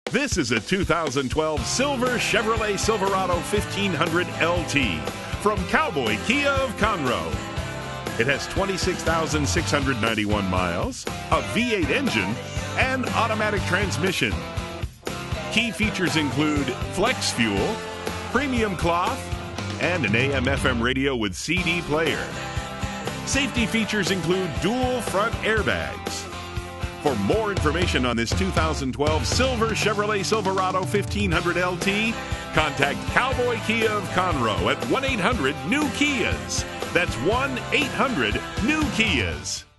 This is a 2012 Silver Chevrolet Silverado 1500 LT from Cowboy Kia of Conroe. It has 26,691 miles, a V8 engine, and automatic transmission. Key features include flex fuel, premium cloth, and an AM/FM radio with CD player. Safety features include dual front airbags. For more information on this 2012 Silver Chevrolet Silverado 1500 LT, contact Cowboy Kia of Conroe at 1-800-NEW-KIAs. That's 1-800-NEW-KIAs.